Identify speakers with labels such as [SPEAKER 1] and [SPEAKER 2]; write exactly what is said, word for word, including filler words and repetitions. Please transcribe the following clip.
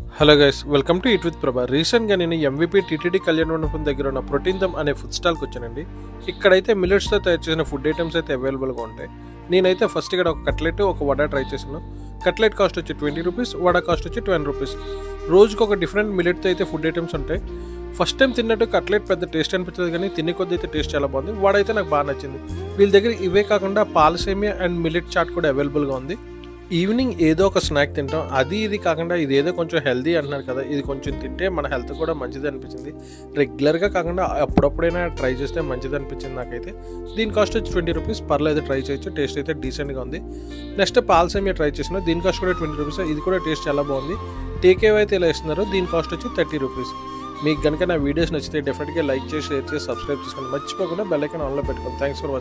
[SPEAKER 1] Hello guys, welcome to eat with Prabha. రీసెంట్గా నేను MVP TTD కళ్యాణ మండపం దగ్గర ఉన్న ప్రోటీన్ దమ్ అనే ఫుడ్ స్టాల్కి వచ్చానండి. ఇక్కడైతే మిల్లెట్స్తో తయారు చేసిన ఫుడ్ ఐటమ్స్ అయితే అవైలబుల్గా ఉంటాయి. నేనైతే ఫస్ట్ ఇక్కడ ఒక కట్లెట్ ఒక వడ ట్రై చేశాను. కట్లెట్ కాస్ట్ వచ్చి ట్వంటీ రూపీస్, వడ కాస్ట్ వచ్చి ట్వెల్వ్ రూపీస్. రోజుకి ఒక డిఫరెంట్ మిల్లెట్తో అయితే ఫుడ్ ఐటమ్స్ ఉంటాయి. ఫస్ట్ టైం తిన్నట్టు కట్లెట్ పెద్ద టేస్ట్ అనిపించదు, కానీ తినే కొద్ది అయితే టేస్ట్ చాలా బాగుంది. వడ అయితే నాకు బాగా నచ్చింది. వీళ్ళ దగ్గర ఇవే కాకుండా పాల సేమియా అండ్ మిల్లెట్ చాట్ కూడా అవైలబుల్గా ఉంది. ఈవినింగ్ ఏదో ఒక స్నాక్ తింటాం, అది ఇది కాకుండా ఇది ఏదో కొంచెం హెల్దీ అంటున్నారు కదా, ఇది కొంచెం తింటే మన హెల్త్ కూడా మంచిది అనిపించింది. రెగ్యులర్గా కాకుండా అప్పుడప్పుడైనా ట్రై చేస్తే మంచిది అనిపించింది నాకైతే. దీని కాస్ట్ వచ్చి ట్వంటీ రూపీస్, పర్లేదు ట్రై చేయొచ్చు. టేస్ట్ అయితే డీసెంట్గా ఉంది. నెక్స్ట్ పాల్ సేమియా ట్రై చేసిన, దీని కాస్ట్ కూడా ట్వంటీ రూపీస్. ఇది కూడా టేస్ట్ చాలా బాగుంది. టేక్ అవే అయితే ఇలా ఇస్తున్నారు. దీని కాస్ట్ వచ్చి థర్టీ రూపీస్. మీకు కనుక నా వీడియోస్ నచ్చితే డెఫినెట్గా లైక్ చేసి, షేర్ చేసి, సబ్స్క్రైబ్ చేసుకోండి. మర్చిపోకుండా బెల్ ఐకాన్ ఆన్లో పెట్టుకోండి. Thanks for watching.